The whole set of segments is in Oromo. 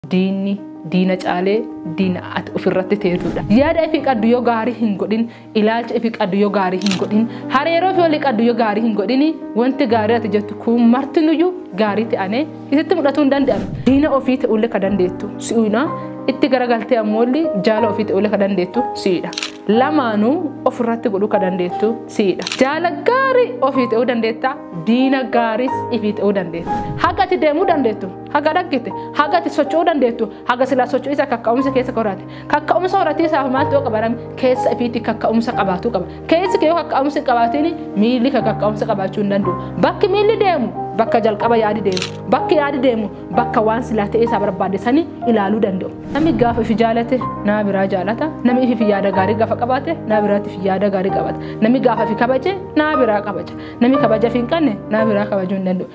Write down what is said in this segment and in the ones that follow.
Diinni diina caalee diina ati ofirratti teetudha. Yaada ifi qaddu yoo gaarii hin godhin, ilaalcha ifi qaddu yoo gaarii hin godhin, hariiroo fi walii qaddu yoo gaarii hin godhin, wanti gaarii ati jettu kun martinuyyuu gaarii ta'anii isitti mudhatuu hin danda'an. Diina ofii ta'uullee ka dandeettu si'uuna itti garagaltee ammoolli jaala ofii ta'uullee ka dandeettu si'idha. Lamaanuu ofirratti godhuu ka dandeettu si'idha. Jaala gaarii ofii ta'uu dandeetta, diina gaariis ifii ta'uu dandeetta. Haga ati deemuu dandeettu, haga dhaggite, haga ati socho'uu dandeettu, haga silaa socho'uu isa kakka'umsa keessa qoraate. Kakka'umsa horatii isaaf maaltu yoo qabarame keessa ifiitti kakka'umsa qabaatu qaba. Keessi kee yoo kakka'umsa qabaatiin miilli ka kakka'umsa qabaachuu hin danda'u. Bakki miilli deemu bakka jalqaba yaadi deemu, bakki yaadi deemu bakka waan silaa ta'ee isaa barbaadesanii ilaaluu danda'u. Namni gaafa ifi jaalate nama biraa jaalata, namni ifi yaada gaarii gaafa qabaate nama biraatti ifi yaada gaarii qabata. Namni gaafa ifi kabaje nama biraa kabaja. Namni kabaja fi hin qabne nama biraa kabajuu hin danda'u.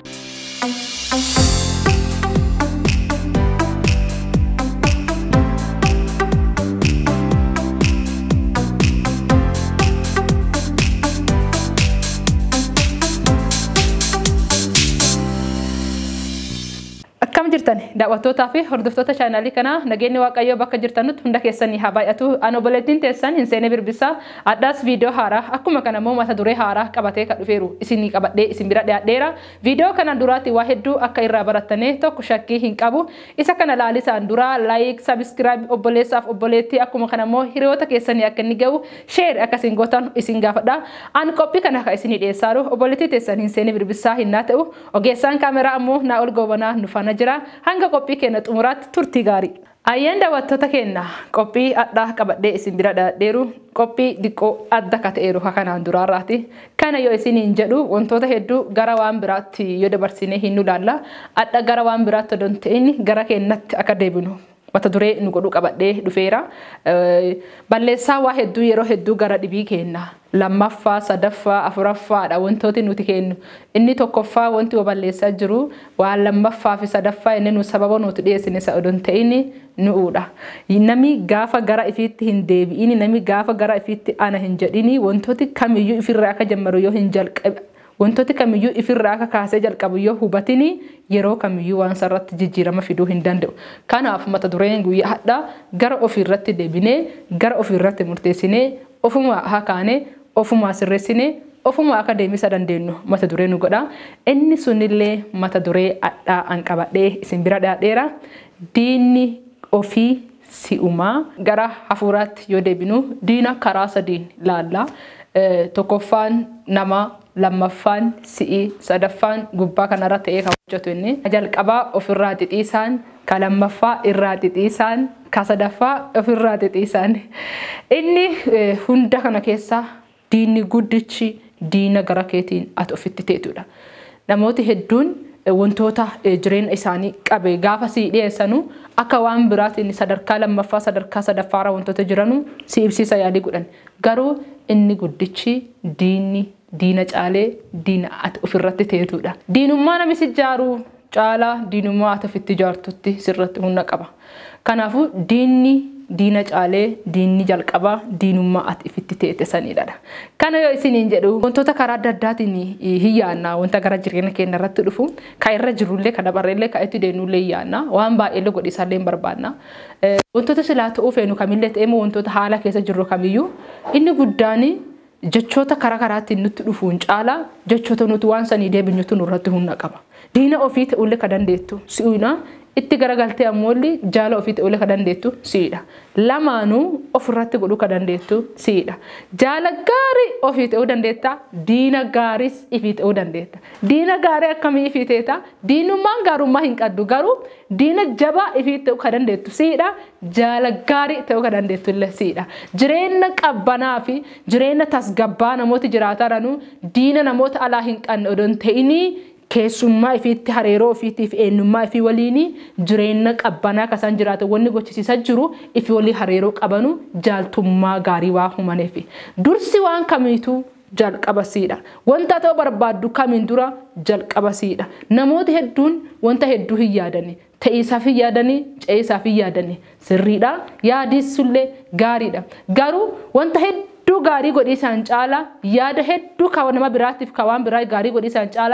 Akkam jirtan daawwattootaa fi hordoftoota chaanaalii kanaa nageenyi waaqayyoo bakka jirtanutti hunda keessanii haa baay'atu. Ani obboleettiin teessan Hinsene Birbirsa addaas viidiyoo haaraa akkuma kana immoo mata duree haaraa qabatee kan dhufeeru isinii qabadhee isin bira dhiyaadheera. Viidiyoo kana duraatti waa hedduu akka irraa barattanii tokko shakkii hin qabu. Isa kana laalisaan dura laayik, sabiskiraayib obboleessaaf obboleettii akkuma kana immoo hiriyoota keessanii akka inni gahu sheer akkasiin gootan isin gaafadha. Ani qophii kana akka isinii dhiyeessaaru obboleettii teessan Hinsene Birbirsaa hin ta'u ogeessaan kaameraa ammoo naa ol goobanaa nufana jira. Hanga qophii keenya xumuraatti turtii gaarii. Ayyeen daawwattoota keenya qophii addaa qabadhee isin bira dhiyaadheeru qophii diqqoo adda ka ta'eeru kanaan duraarraati. Kana yoo isiniin jedhu wantoota hedduu gara waan biraatti yoo dabarsinee hin ilaalla. Adda gara waan biraatti odoo hin ta'in gara keenyatti akka deebinu mata duree nu godhuu qabadhee dhufeera. Balleessaa waa hedduu yeroo hedduu gara dhibii kenna. Lammaffaa, sadaffaa, afuraffaadha wantooti nuti kennu. Inni tokkoffaa wanti balleessaa jiru waan lammaffaa fi sadaffaa inni nu sababa nuti dhiyeessine isa odoo hin ta'in nu'uudha. Namni gaafa gara ifiitti hin deebi'in, namni gaafa gara ifiitti ana hin jedhini wantooti kamiyyuu ifirraa akka jammaru yoo hin jalqabe. Wantooti kamiyyuu ifirraa akka kaasee jalqabu yoo hubatini yeroo kamiyyuu waan sarratti jijjiirama fiduu hin danda'u. Kanaaf mata dureen guyyaa hadhaa gara ofirratti deebinee, gara ofirratti murteessinee, ofuma hakaanee, ofuma sirreessinee, ofuma akka deemisa dandeenyu mata duree nu godha. Inni sunillee mata duree hadhaa an qabadhee isin bira dhiyaadheera. Diinni ofii si'umaa gara hafuuraatti yoo deebinu diina karaa sadiin laalla. Tokkoffaan nama, lammaffaan si'i, sadaffaan gubbaa kanarra ta'ee kan hojjetu inni. Jalqabaa ofirraa xixiisaan, ka lammaffaa irraa xixiisaan, ka sadaffaa ofirraa xixiisaan. Inni hunda kana keessa diinni guddichi diina gara keetiin ati ofitti teetudha. Namooti hedduun wantoota jireenya isaanii qabe gaafa si dhiyeessanu akka waan biraatiin sadarkaa lammaffaa, sadarkaa sadaffaarra wantoota jiranu si ibsiisa yaadii godhan. Garuu inni guddichi diina caalee diina ati ofirratti teetudha. Diinummaa namni si jaaru caalaa diinummaa ati ofitti jaartutti sirratti humna qaba. Kanaafuu diina caalee diinni jalqabaa diinummaa ati ofitti teete sanidha. Kana yoo isiniin jedhu wantoota karaa adda addaatiin hiyyaannaa wanta gara jireenya keenya irratti dhufu ka irra jirullee ka dabarreellee ka itti deemnullee hiyyaannaa waan baay'eellee godhiisaallee barbaadna. Wantoota silaa ta'uu feenu kamillee ta'ee wantoota haala keessa jirru kamiyyuu inni guddaan jechoota karaa karaatti nutti dhufuun caalaa jechoota nuti waan sanii deebinyutu nurratti humna qaba. Diina ofii ta'uullee ka dandeettu si'uuna itti garagaltee ammoolli jaala ofii ta'uullee ka dandeettu si'idha. Lamaanuu ofirratti godhuu ka dandeettu si'idha. Jaala gaarii ofii ta'uu dandeetta, diina gaariis ifii ta'uu dandeetta. Diina gaarii akkamii ifii ta'eeta? Diinummaan gaarummaa hin qabdu garuu diina jabaa ifii ta'uu ka dandeettu si'idha. Jaala gaarii ta'uu ka dandeettu illee si'idha. Jireenya qabbanaa fi jireenya tasgabbaa namooti jiraatan diina namoota alaa hin qabne odoo hin ta'inii keessummaa ifiitti hariiroo ofiitiif eenyummaa ifii waliin jireenya qabbanaa kasan jiraatan wanni gochisiisaa jiru ifii walii hariiroo qabanu jaaltummaa gaarii waa humaneef. Dursi waan kamiitu jalqaba siidha. Wanta ta'uu barbaaddu kamiin dura jalqaba siidha. Namooti hedduun wanta hedduu hin yaadani. Ta'iisaaf hin yaadani, ce'isaaf hin yaadani. Sirriidha. Yaadisullee gaariidha. Garuu wanta hedduu gaarii godhiisaan caalaa yaada hedduu ka nama biraatiif ka waan biraa gaarii godhiisaan caalaa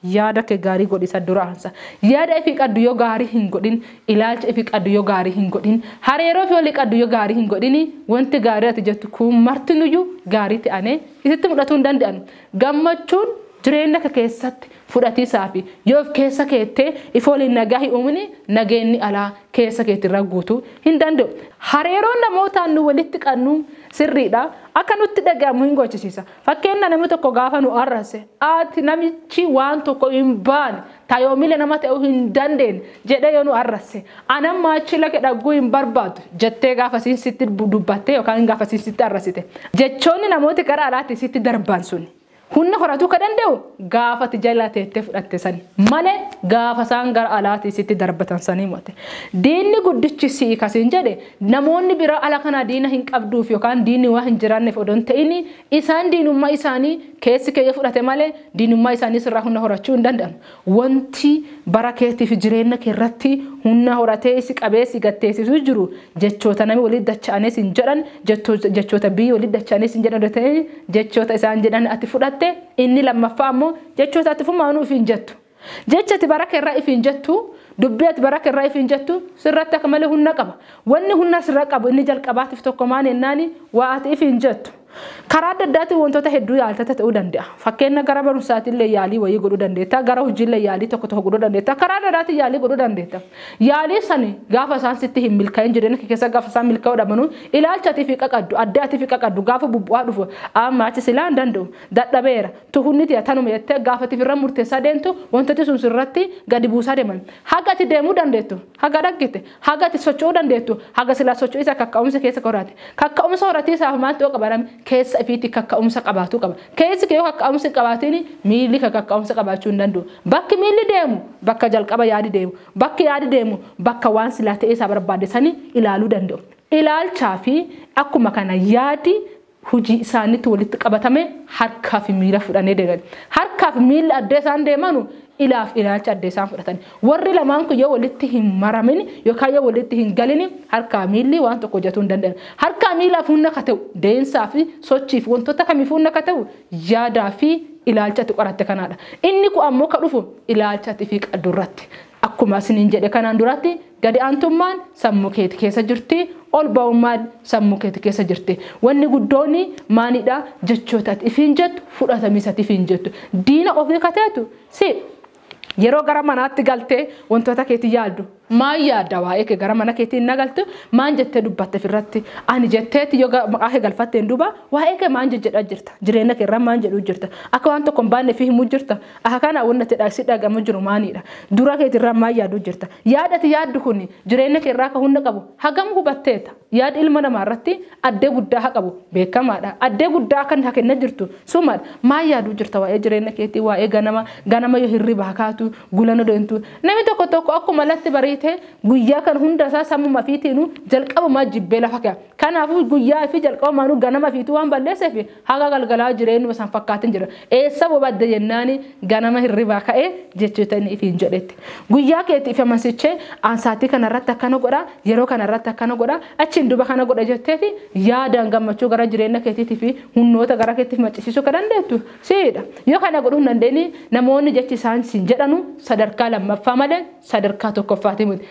yaada kee gaarii godhi isa duraansa yaada ifi qaddu yoo gaarii hin godhin ilaalcha ifi qaddu yoo gaarii hin godhin hariiroo fi walii qaddu yoo gaarii hin godhin wanti gaarii ati jettu kun martinuyyuu gaarii ta'anii isitti mudhatuu hin danda'an gammachuun jireenya kee keessatti fudhatiisaa fi yoo keessa keettee ifooliin nagaa hin uumne nageenni alaa keessa keetti irra guutuu hin danda'u hariiroon namootaan nu walitti qannu sirriidha akka nutti dhagahamu hin gochisiisa fakkeenya namni tokko gaafa nu arrase ati namichi waan tokko hin baane tayoomile nama ta'uu hin dandeenye jedhee yoo nu arrase anamma achi laga dhaguu hin barbaadu jettee gaafa sitti dubbattee yookaan gaafa sitti arrasite jechoonni namooti gara alaatti sitti darban suni hunna horatu ka danda'u gaafati jala teettee fudhatte sani malee gaafa isaan gara alaatti sitti darbatan sanii mote diinni guddichi sii kasiin jedhe namoonni bira ala kana diina hin qabduuf yookaan diinni waa hin jiraanneef odon ta'ini isaan diinummaa isaanii keessi kee fudhate malee diinummaa isaanii sirraa hunna horachuu hin danda'an wanti bara keetiif jireenya kee irratti hunna horatee si qabeessi gatteessisu jiru jechoota namni walitti dacha'anis hin jedhan jechoota biyya walitti dacha'anis hin jedhan jechoota isaan jedhan ati fudhatte inni lammaffaa ammoo jechoota ati fumaanuu ifiin jettu jechati baraka irraa ifiin jettu dubbiati baraka irraa ifiin jettu sirratti akka malee hunna qaba wanni hunna sirra qabu inni jalqabaatiif tokko maan ennaani waa ati ifiin jettu karaa adda addaatiin wantoota hedduu yaaltata ta'uu danda'a fakkeenya gara barumsaatillee yaalii wayii godhuu dandeetta gara hojiillee yaalii tokko tokko godhuu dandeetta karaa adda addaatiin yaalii godhuu dandeetta yaalii sani gaafa isaan sitti hin milkaa'in jireenya keessa gaafa isaan milkaa'uu dhabanu ilaalchatii fi qaqaddu addaatii fi qaqaddu gaafa bubbu'aa dhufu amma achi silaa hin danda'u dadhabeera tuhunni tiya tanuma jettee gaafatiif irra murteessaa deemtu wantooti sun sirratti gadi buusaa deeman haga ati deemuu dandeettu haga dhaggite haga ati socho'uu dandeettu haga silaa socho'uu isa kakka'umsa keessa horaate kakka'umsa horatiisaaf maaltu qabarame keessa ifiitti kakka'umsa qabaatu qaba keessi kee kakka'umsa qabaatiin miilli kakka'umsa qabaachuu hin danda'u bakki miilli deemu bakka jalqaba yaadi deemu bakki yaadi deemu bakka waan silaa ta'ee isaa barbaade sanii ilaaluu danda'u ilaalchaa fi akkuma kana yaadi hojii isaaniitti walitti qabatame harkaa fi miila fudhanii deeman harkaa fi miilli addee isaan deemanu ilaaf ilaalcha addee isaan fudhatan warri lamaan kun yoo walitti hin maramin yookaan yoo walitti hin galin harkaa miilli waan tokko hojjetuu hin danda'an harkaa miilaaf hunna ka ta'u deemsaa fi sochiif wantoota kamiif hunna ka ta'u yaadaa fi ilaalchatti qoratte kanaadha inni kun ammoo ka dhufu ilaalchatti fi qaddurratti akkuma isiniin jedhe kanaan duratti gadi aantummaan sammuu keeti keessa jirti ol ba'ummaan sammuu keeti keessa jirti wanni guddoonni maanidha jechoota ifiin jettu fudhatamiisa ifiin jettu diina ofii kateetu si yeroo gara manaatti galtee wantoota keetii yaaldu maan yaadda waa'ee kee gara mana keetii hin nagaltu maan jettee dubbatte firratti ani jetteeti yoo maqaa kee galfatte hin duba waa'ee kee maan jedhaa jirta jireenya kee irraa maan jedhuu jirta akka waan tokko hin baanne fi himuu jirta akka kana wannatti dhaagsi dhagamu jiru maanidha dura keetii irraa maan yaaduu jirta yaadati yaaddu kun jireenya kee irraa akka hunda qabu hagam hubatteeta yaad ilma namaa irratti addee guddaa haa qabu beekamaadha addee guddaa kan kenna jirtu sumaadha maan yaaduu jirta waa'ee jireenya keetii waa'ee ganama yoo hirriba kaatu gulana deemtu namni tokko tokko akkuma latti bariite guyyaa kan hunda isaa sammuma fiitiinu jalqabumaa jibbee lafa ka'a kanaafuu guyyaa fi jalqabumaanuu ganama fiituu waan balleesseef haga galgalaa jireenyu san fakkaatin jira eessa bobadde jennaani ganama hirribaa ka'ee jechootni ifiin jedhetti guyyaa keetti ifi amansichee ansaatii kanarratti akkana godha yeroo kanarratti akkana godha achiin duba kana godha jetteeti yaadaan gammachuu gara jireenya keetiitii fi hunnoota gara keetiif maccisiisuu ka dandeettu siidha yoo kana godhuu hin dandeenye namoonni jechi isaan siin jedhanu sadarkaa lammaffaa malee sadarkaa tokkoffaati miti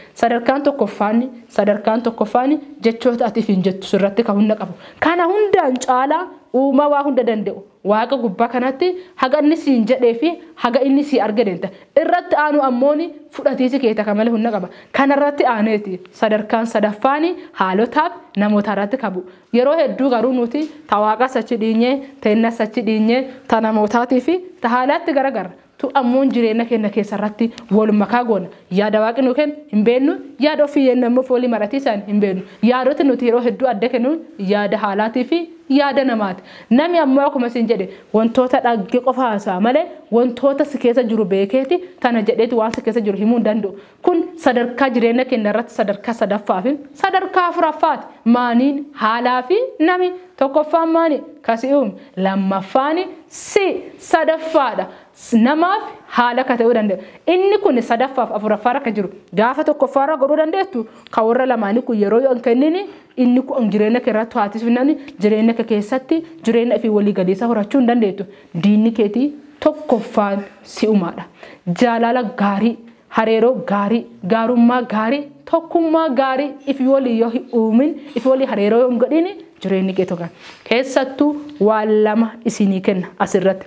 sadarkaan tokkoffaani jechoota atiif hin jettu sirratti ka hunda qabu kana hundaan caalaa uumaa waa hunda danda'u waaqa gubbaa kanatti haga inni siin jedhee fi haga inni sii argadeenta irratti aanu ammooni fudhatiisi keeta kamale hunda qaba kanarratti aaneeti sadarkaan sadaffaani haalotaaf namoota irratti qabu yeroo hedduu garuu nuti tawaaqa sachi dhiinyee teenna sachi dhiinyee ta namootaatii fi ta haalaatti garagara tu ammoon jireenya keenya keessarratti wal makaa goona yaada waaqni nu kennu hin beeknu yaada ofii yenna immoo foolii maratiisaan hin beeknu yaadota nuti yeroo hedduu adda kennu yaada haalaatii fi yaada namaati namni ammoo akkuma isin jedhe wantoota dhagge qofa haasaa malee wantoota si keessa jiru beekeeti tana jedheeti waan si keessa jiru himuu hin danda'u kun sadarkaa jireenya keenya irratti sadarkaa sadaffaa fi sadarkaa afuraffaati maaniin haalaa fi nami tokkoffaan maani kasi'uum lammaffaani si sadaffaadha namaaf haala ka ta'uu danda'a inni kun sadaffaaf afuraffaarra ka jiru gaafa tokkoffaarra godhuu dandeettu ka warra lamaanii kun yeroo yoo kennini inni kun jireenya kee irratti haatisifnani jireenya kee keessatti jireenya fi walii galiisa horachuu hin dandeettu diinni keetii tokkoffaan si uumaadha. Jaalala gaarii, hariiroo gaarii, gaarummaa gaarii, tokkummaa gaarii ifi walii yoo hin uumin, ifi walii hariiroo yoo hin godhin jireenyi kee tokko. Keessattuu waan lama isinii kenna asirratti.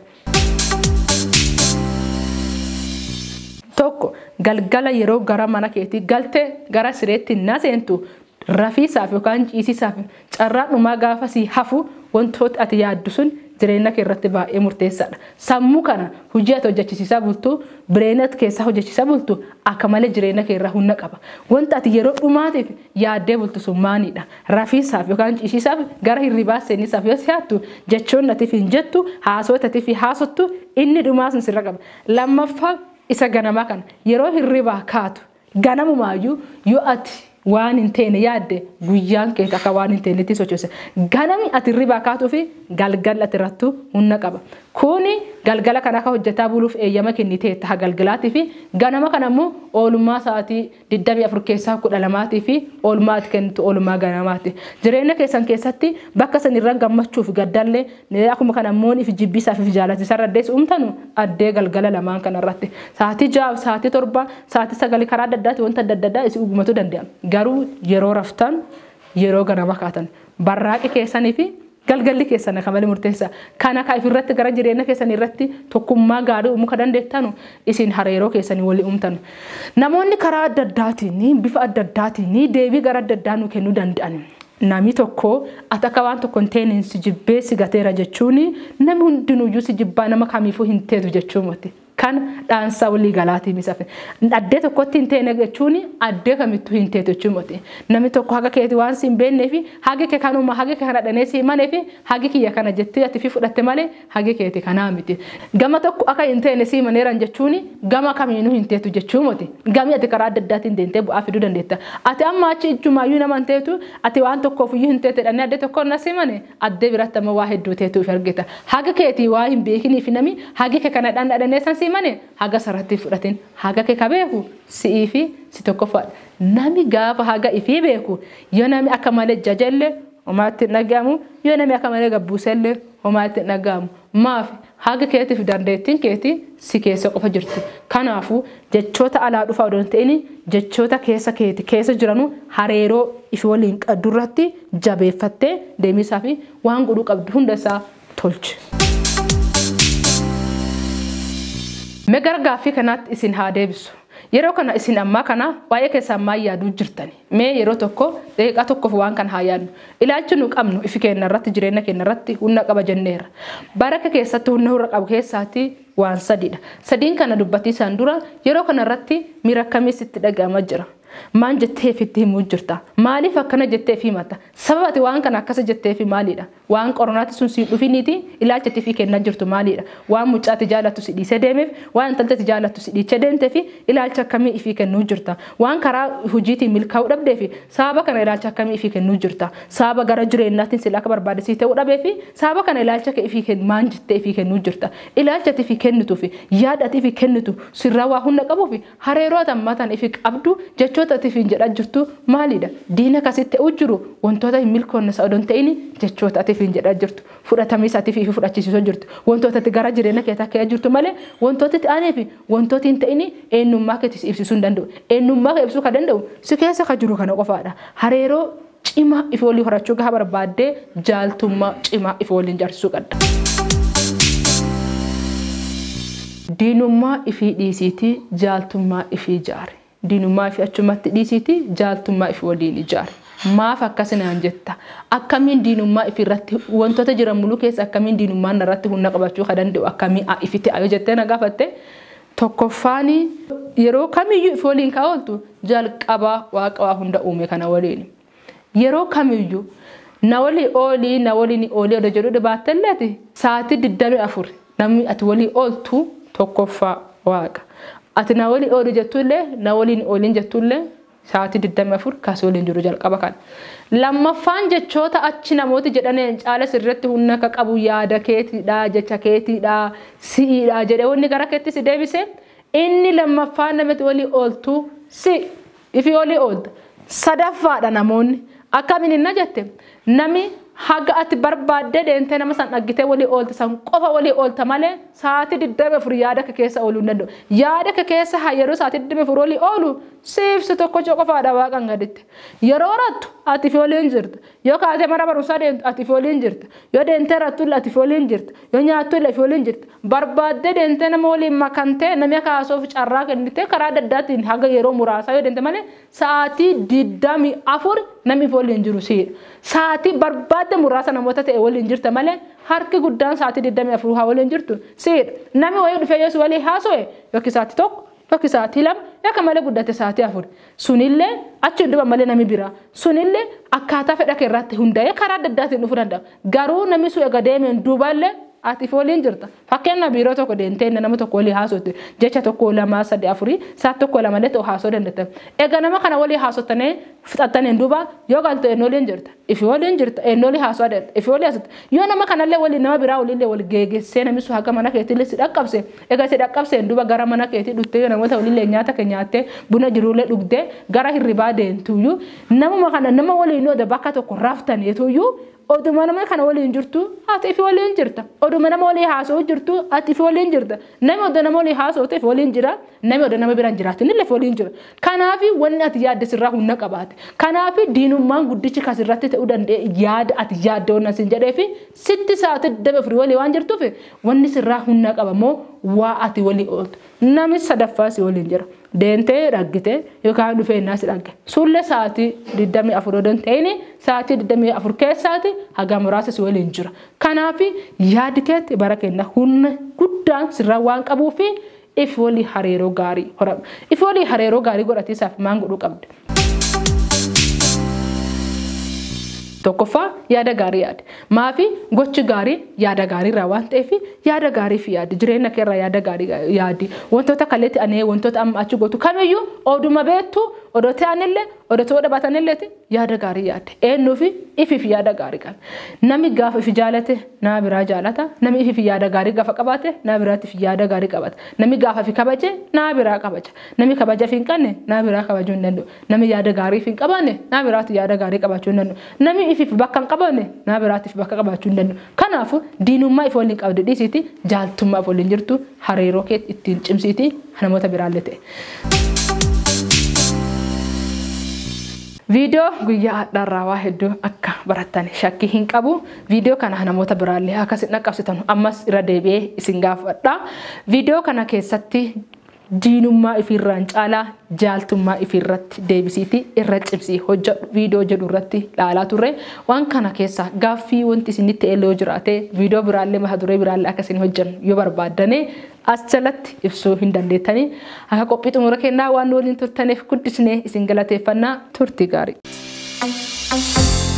Tokko galgala yeroo gara mana keetii galtee gara sireetti na seentu rafiisaaf yookaan ciisisaaf carraa dhumaa gaafa si hafu wantoota ati yaaddu sun jireenya kee irratti baay'ee murteessaadha. Sammuu kana hojii ati hojjechiisaa bultu, bireena keessa hojjechiisaa bultu akka malee jireenya kee irraa humna qaba. Wanta ati yeroo dhumaatiif yaaddee bultu sun maalidha? Rafiisaaf yookaan ciisisaaf gara hirribaa seenisaaf yoo si'aattu jechoon atiif hin jettu, haasawaa atiif haasottu inni dhumaa sun sirra qaba. Lammaffaa isa ganamaa kana yeroo hirribaa kaatu ganamumaayyuu yoo ati waan hin teene yaadde guyyaan kee akka waan hin teenetti sochoose. Ganami ati hirribaa kaatuu fi galgala ati irrattu humna qaba. Kuni galgala kana akka hojjetaa buluuf eeyyama kennitee ta'a galgalaatii fi ganama kana immoo oolummaa sa'aatii 24 keessaa 12 fi oolmaa ati kennitu oolummaa ganamaati. Jireenya keessan keessatti bakka san irra gammachuuf gaddallee akkuma kana immoo if jibbisaaf if jaalatisaa irra deessu umtanu addee galgala lamaan kana irratti sa'aatii 6 sa'aatii 7 sa'aatii 9 karaa adda addaatti wanta adda addaa isi uumatu danda'a. Garuu yeroo raftan yeroo ganama kaatan barraaqi keessanii fi galgalli keessan akka malee murteessa. Kana ka ifirratti gara jireenya keessan irratti tokkummaa gaarii uumuu ka dandeettanu isin hariiroo keessanii walii uumtanu. Namoonni karaa adda addaatiin bifa adda addaatiin deebii gara adda addaa nu kennuu danda'an. Namni tokko ati akka waan tokko hin taane si jibbee si gateera jechuun namni hundinuyyuu si jibbaa nama kamiifuu hin teetu jechuumatti. Kan dhaansa walii galaatii misafe. Addee tokkotti hin teene jechuun addee kamittuu hin teetu jechuumatti. Namni tokko haga keeti waan si hin beeknee fi hagi kee kanuma hagi kee kana dhanee si himanee fi hagi kiyya kana jettee ati fi fudhatte malee hagi keeti kanaa miti. Gama tokko akka hin teene si himaneeran jechuun gama kamiinuu hin teetu jechuumatti. Gami ati karaa adda addaatiin deemtee bu'aa fiduu dandeetta. Ati amma achi ijjumaayyuu nama hin teetu ati waan tokkoof iyyuu hin teete dhannee addee tokko na si himane addee biratti amma waa hedduu teetuuf argita. Hagi keeti waa hin beekiniif nami hagi kee kana dhanee san mane haga sarratti fudhatin haga kee kabeeku si'ii fi si tokkoffaadha. Nami gaafa haga ifii beeku yoo nami akka malee jajalle homaatti dhagahamu yoo nami akka malee gabbuuselle homaatti dhagahamu. Maaf haga keetiif dandeettiin keeti si keessa qofa jirti. Kanaafuu jechoota alaa dhufaa odoo hin ta'in jechoota keessa keeti keessa jiranu hariiroo ifi waliin qabdu irratti jabeeffattee deemisaa fi waan godhuu qabdu hunda isaa tolchi. Megar gaaffii kanatti isin haa deebisu. Yeroo kana isin ammaa kana waa'ee keessan maal yaaduu jirtani? Mee yeroo tokko daqiiqaa tokkoof waan kana haa yaadnu. Ilaalchi nu qabnu ifi keenya irratti jireenya keenya irratti humna qaba jenneera. Baraka keessatti humna qabu keessaatti waan sadiidha. Sadiin kana dubbatiisaan dura yeroo kana irratti miira akkamii sitti dhaga'amaa jira? Maan jettee fitti himuu jirta? Maaliif akkana jettee fi himata? Sababati waan kana akkasa jettee fi maalidha? Waan qoronaati sun si dhufiniiti ilaalchatti fi kennaa jirtu maalidha? Waan mucaati jaalatu si dhiisee deemeef, waan intaltatti jaalatu si dhiichee deemtee fi ilaalcha akkamii ifi kennuu jirta? Waan karaa hojiitiin milkaa'uu dhabdee fi sababa kana ilaalcha akkamii ifi kennuu jirta? Sababa gara jireenyaatiin sila akka barbaadasii ta'uu dhabee fi sababa kana ilaalcha kee ifi maan jettee ifi kennuu jirta? Ilaalchatti ifi kennitu fi yaadatti ifi kennitu sirraa waa hunda qabuu fi hariiroo tammatan ifi qabdu jechoota ati fi jedhaa jirtu maalidha? Diina kasitti ujjiru wantoota hin milkoonne sa'oodon ta'ini jechoota ati fi jedhaa jirtu fudhatamis ati fi fudhachiisuu jirtu wantoota ati gara jireenya kee takkee jirtu malee wantoota ati aanee fi wantoota hin ta'ini eenyummaa keetis ibsisuu hin danda'u. Eenyummaa kee ibsuu ka danda'u si keessa ka jiru kana qofaadha. Hariiroo cimaa ifi walii horachuu gaha barbaaddee jaaltummaa cimaa ifi waliin jaarsisuu qabda. Diinummaa ifi dhiisiitii jaaltummaa ifi ijaare. Diinummaa fi achumatti dhiisiiti jaaltummaa ifi waliin ijaare. Maaf akkasinaan jetta? Akkamiin diinummaa ifi irratti wantoota jiran muluu keessa akkamiin diinummaan irratti humna qabachuu ka danda'u akkamiin ifitti ayo jettee na gaafatte? Tokkoffaan yeroo kamiyyuu ifi waliin kaa'oltu jalqabaa waaqaa hunda uume kana waliin. Yeroo kamiyyuu na walii oolii na waliin oolii odoo jedhu dhibaattelleeti sa'aatii 24 namni ati walii ooltu tokkoffaa waaqa. Ati na walii oolii jettullee na waliin ooliin jettullee sa'aatii 24 kaas waliin jiru jalqaba kan. Lammaffaan jechoota achi namooti jedhanii caala sirriitti humna ka qabu yaada keetiidha jecha keetiidha si'iidha jedhee wanni gara keetti si deebise inni lammaffaan namatti walii ooltu si ifi walii oolta. Sadaffaadha namoonni akkamiin hin jette namni haga ati barbaadde deentee nama san dhaggitee walii oolta san qofa walii oolta malee sa'aatii 24 yaada kee keessa ooluu hin danda'u. Yaada kee keessa yeroo sa'aatii 24 walii oolu siifsi tokko qofaadha waaqan gaditti. Yeroo rattu ati fi waliin jirta. Yoo kaatee mana barumsaa deemtu ati fi waliin jirta. Yoo deentee rattu ati fi waliin jirta. Yoo nyaattu ati fi waliin jirta. Barbaadde deentee nama waliin makantee namni kaasuuf carraa kennitee karaa adda addaatiin haga yeroo muraasaa yoo deente malee sa'aatii 24 namni fi waliin jiru siidha. Sa'aatii barbaadde muraasa namoota ta'e waliin jirta malee harki guddaan sa'aatii 24 haa waliin jirtu siidha. Namni wayii dhufee yoo walii haasa'e yookiin sa'aatii tokko yookiin sa'aatii lama yookiin malee guddate sa'aatii 4. Sunillee achi duuba malee namni biraa. Sunillee akkaataa fedha kee irratti hundaa'ee karaa adda addaatiin dhufuu danda'a. Garuu namni sun egaa deemeen duuballee ati fi waliin jirta. Fakkeenya biiroo tokko deentee nama tokko walii haasofte jecha tokko 2 3 4 sa'aatii tokko 2 illee ta'u haasoo dandeetta. Egaa nama kana walii haasoftanii fixattaniin duuba yoo galtu waliin jirta. Ifi waliin jirta walii haasoo dandeetta. Ifi walii haasofte yoo nama kanallee walii nama biraa waliillee wal geeggeessee namni sun haga mana keetillee si dhaqqabse. Egaa si dhaqqabseen duuba gara mana keetii dhuftee namoota waliillee nyaata kee nyaattee buna jiruullee dhugdee gara hirribaa deentuyyuu namuma kana nama waliin yoo bakka tokko raftaneetuyyuu oduma nama kana waliin jirtu ati fi waliin jirta. Oduma nama walii haasoo jirtu ati fi waliin jirta. Namni oduma nama walii haasoo ta'e waliin jira. Namni oduma nama biraan jiraatin illee waliin jira. Kanaafi wanni ati yaadde sirraa humna qabaate. Kanaafi diinummaan guddichi kasirratti ta'uu danda'e yaada ati yaadde waan asin jedheefi sitti sa'aatii 24 walii waan jirtuuf wanni sirraa humna qaba moo waa ati walii ooltu. Namni sadaffaa si waliin jira. Deentee dhaggite yookaan dhufee naas dhagge. Sulle sa'aatii 24 odon ta'ini sa'aatii 24 keessaati haga muraasa si waliin jira. Kanaafi yaadi keetti bara kenna humna guddaan sirraa waan qabuufi if walii hariiroo gaarii horama. If walii hariiroo gaarii godhatiisaaf maan godhuu qabdi. Tokkoffaa yaada gaarii yaadi. Maafi gochi gaarii yaada gaarii irraa waan ta'eef yaada gaarii fi yaadi. Jireenya kee irraa yaada gaarii yaadi. Wantoota kaleetti anee wantoota amma achi gootu kamiyyuu oduma beektu odoo ta'anillee odoo dhabatanilleeti yaada gaarii yaadi. Eenyuufi ifiif yaada gaarii qaba. Namni gaafa ifi jaalate nama biraa jaalata. Namni ifiif yaada gaarii gaafa qabaate nama biraatiif yaada gaarii qabata. Namni gaafa ifi kabaje nama biraa kabaja. Namni kabaja fi hin qabne nama biraa kabajuu hin danda'u. Namni yaada gaarii fi hin qabaanne nama biraatiif yaada gaarii qabachuu hin danda'u. Namni ifiif bakka hin qabaanne nama biraatiif bakka qabachuu hin danda'u. Kanaafuu diinummaa ifi waliin qabdu dhiisiiti jaaltummaa ifi waliin jirtu hariiroo kee ittiin cimsiiti namoota biraallee ta'e. Video guyyaa har'aa waa hedduu akka barattan shakkii hin qabu. Video kana namoota biraallee akkasiin dhaqqabsitan ammas irra deebi'ee isin gaafadha. Video kana keessatti diinummaa ifirraan caalaa jaaltummaa ifirratti deebisiiti irra cimsii hojjedhu video jedhu irratti ilaalaa turre. Waan kana keessa gaaffii wanti isinitti eellee jiraate video biraallee mata duree biraallee akkasiin hojjennu yoo barbaaddane as jalatti ibsuu hin dandeettanii. Akka qophii xumura kennaa waan waliin turtaniif guddisnee isin galateeffannaa turtii gaarii.